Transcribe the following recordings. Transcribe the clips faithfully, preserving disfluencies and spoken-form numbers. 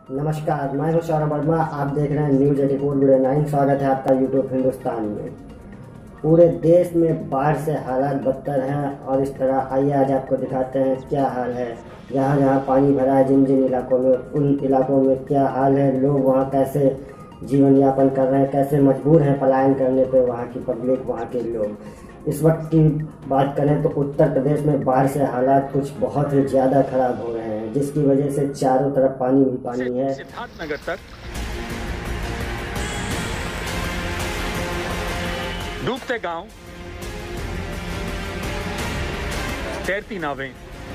नमस्कार, मैं हूं सौरभ वर्मा। आप देख रहे हैं news eighty four video nine. स्वागत है आपका यूट्यूब हिंदुस्तान में। पूरे देश में बाढ़ से हालात बदतर हैं और इस तरह आइए आज आपको दिखाते हैं क्या हाल है। जहां जहां पानी भरा है, जिन जिन इलाकों में, उन इलाकों में क्या हाल है, लोग वहां कैसे जीवन यापन कर रहे हैं, कैसे मजबूर हैं पलायन करने पे वहाँ की पब्लिक, वहाँ के लोग। इस वक्त की बात करें तो उत्तर प्रदेश में बाढ़ से हालात कुछ बहुत ही ज़्यादा खराब हो रहे हैं, जिसकी वजह से चारों तरफ पानी ही पानी है। सिद्धार्थनगर तक डूबते गांव, तैरती नावें,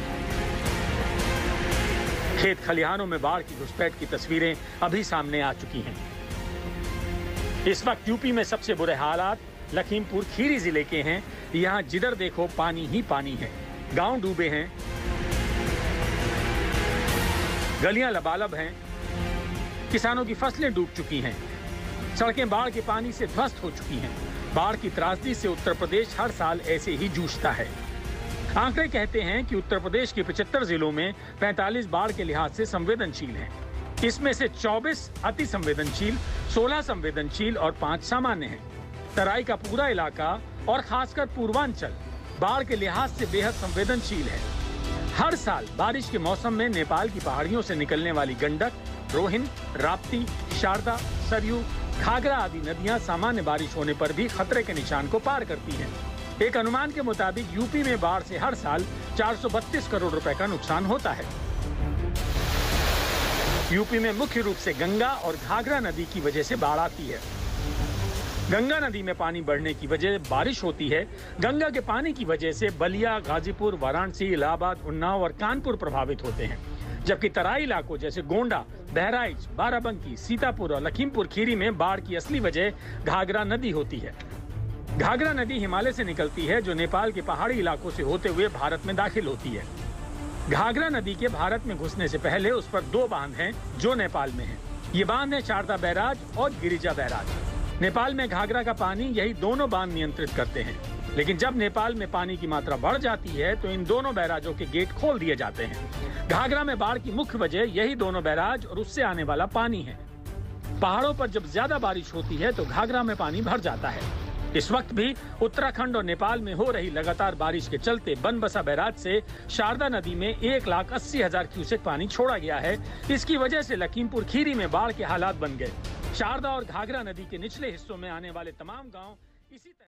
खेत खलिहानों में बाढ़ की घुसपैठ की तस्वीरें अभी सामने आ चुकी हैं। इस वक्त यूपी में सबसे बुरे हालात लखीमपुर खीरी जिले के हैं। यहां जिधर देखो पानी ही पानी है। गांव डूबे हैं, गलियां लबालब हैं, किसानों की फसलें डूब चुकी हैं, सड़कें बाढ़ के पानी से ध्वस्त हो चुकी हैं। बाढ़ की त्रासदी से उत्तर प्रदेश हर साल ऐसे ही जूझता है। आंकड़े कहते हैं कि उत्तर प्रदेश के पचहत्तर जिलों में पैंतालीस बाढ़ के लिहाज से संवेदनशील हैं। इसमें से चौबीस अति संवेदनशील, सोलह संवेदनशील और पांच सामान्य हैं। तराई का पूरा इलाका और खासकर पूर्वांचल बाढ़ के लिहाज से बेहद संवेदनशील है। हर साल बारिश के मौसम में नेपाल की पहाड़ियों से निकलने वाली गंडक, रोहिन, राप्ती, शारदा, सरयू, घाघरा आदि नदियां सामान्य बारिश होने पर भी खतरे के निशान को पार करती हैं। एक अनुमान के मुताबिक यूपी में बाढ़ से हर साल चार सौ बत्तीस करोड़ रुपए का नुकसान होता है। यूपी में मुख्य रूप से गंगा और घाघरा नदी की वजह से बाढ़ आती है। गंगा नदी में पानी बढ़ने की वजह बारिश होती है। गंगा के पानी की वजह से बलिया, गाजीपुर, वाराणसी, इलाहाबाद, उन्नाव और कानपुर प्रभावित होते हैं, जबकि तराई इलाकों जैसे गोंडा, बहराइच, बाराबंकी, सीतापुर और लखीमपुर खीरी में बाढ़ की असली वजह घाघरा नदी होती है। घाघरा नदी हिमालय से निकलती है, जो नेपाल के पहाड़ी इलाकों से होते हुए भारत में दाखिल होती है। घाघरा नदी के भारत में घुसने से पहले उस पर दो बांध हैं जो नेपाल में हैं। ये बांध है शारदा बैराज और गिरिजा बैराज। नेपाल में घाघरा का पानी यही दोनों बांध नियंत्रित करते हैं, लेकिन जब नेपाल में पानी की मात्रा बढ़ जाती है तो इन दोनों बैराजों के गेट खोल दिए जाते हैं। घाघरा में बाढ़ की मुख्य वजह यही दोनों बैराज और उससे आने वाला पानी है। पहाड़ों पर जब ज्यादा बारिश होती है तो घाघरा में पानी भर जाता है। इस वक्त भी उत्तराखंड और नेपाल में हो रही लगातार बारिश के चलते बनबसा बैराज से शारदा नदी में एक लाख अस्सी हजार क्यूसेक पानी छोड़ा गया है। इसकी वजह से लखीमपुर खीरी में बाढ़ के हालात बन गए। शारदा और घाघरा नदी के निचले हिस्सों में आने वाले तमाम गांव इसी तरह